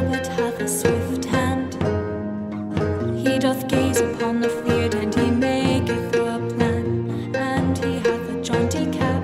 but hath a swift hand. He doth gaze upon the field, and he maketh a plan, and he hath a jaunty cap.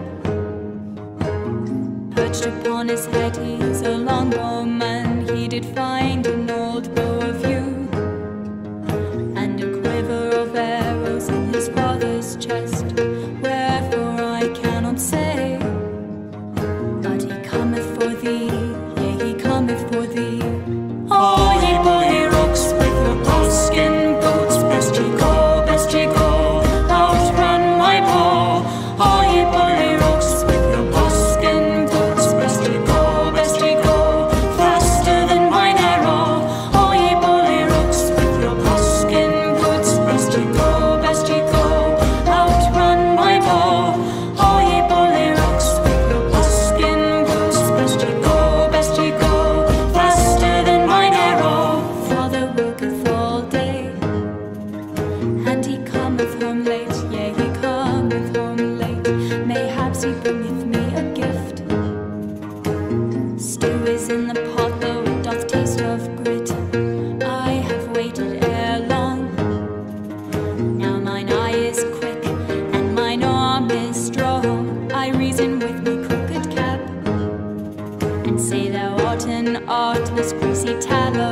Perched upon his head he's a longbowman, he did find an old bow of yew, and a quiver of arrows in his father's chest, wherefore I cannot say. But he cometh for thee, yea, he cometh for thee. Oh, ye bully rooks with your buckskin boots, best ye go, outrun my bow. Oh, ye bully rooks with your buckskin boots, best ye go, faster than mine arrow. Oh, ye bully rooks with your buckskin boots, best ye go, outrun my bow. Oh, ye bully rooks with your buckskin boots, best ye go, faster than mine arrow. Father worketh all day, and he cometh home late, yea, he cometh home late. Mayhaps he bringeth me a gift. Stew is in the pot, though it doth taste of grit. I have waited ere long. Now mine eye is quick, and mine arm is strong. I reason with me crooked cap, and say thou art an artless greasy tallow.